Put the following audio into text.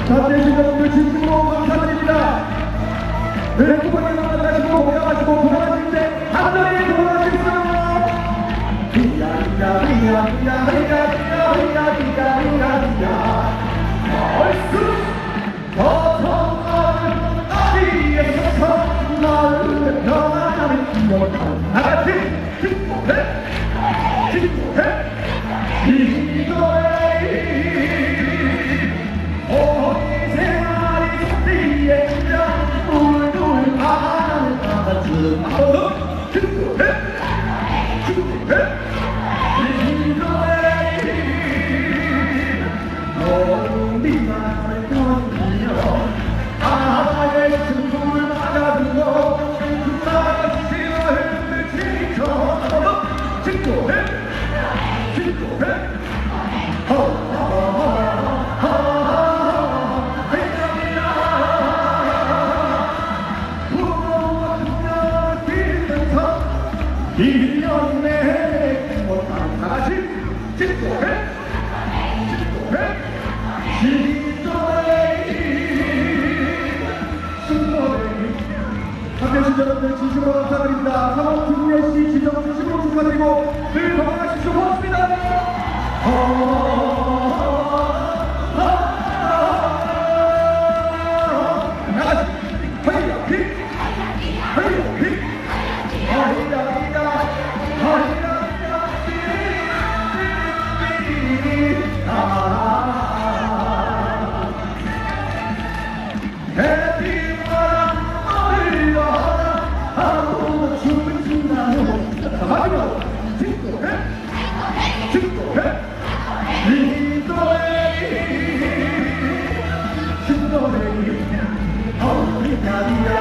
함께해주신 여러분들 진심으로 감사드립니다. 늘 행복하게 만나시고 건강하시고 돌아가실 때 안전히 돌아가십시오. 얼쑤 더 어디에서 나를 변화하는 기억을 다같이 기도해 온 생활이 뒤에 울울 하는 나같이 기도해 우리만을 건드려 바다의 승부를 맞아들어 그나라 싫어했는데 지쳐 기도해 이 연내 행복한 다같이 기도해 함께해주신 여러분들 진심으로 감사드립니다. 사원 김예씨 지정 진심으로 축하드리고 늘 건강하십시오. 고맙습니다. 나가시 이 노래